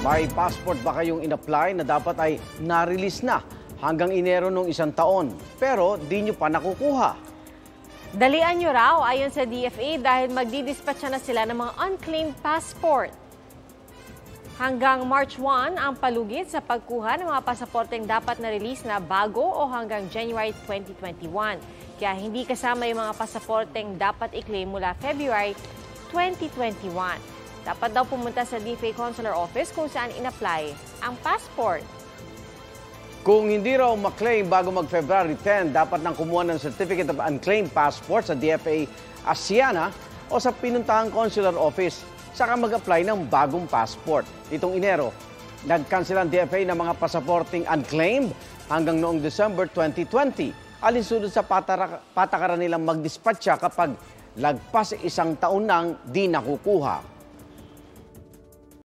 May passport ba kayong in-apply na dapat ay na-release na hanggang Enero ng isang taon, pero di nyo pa nakukuha? Dalian nyo raw ayon sa DFA dahil magdidispatsa na sila ng mga unclaimed passport. Hanggang March 1 ang palugit sa pagkuha ng mga pasaporteng dapat na-release na bago o hanggang January 2021. Kaya hindi kasama yung mga pasaporteng dapat i-claim mula February 2021. Dapat daw pumunta sa DFA Consular Office kung saan in-apply ang passport. Kung hindi raw maklaim bago mag-February 10, dapat nang kumuha ng Certificate of Unclaimed Passport sa DFA Asiana o sa pinuntahang Consular Office, saka mag-apply ng bagong passport. Itong Enero, nag-cancel ang DFA ng mga pasaporting unclaimed hanggang noong December 2020. Alinsunod sa patakaran nilang magdispatcha kapag lagpas isang taon nang di nakukuha.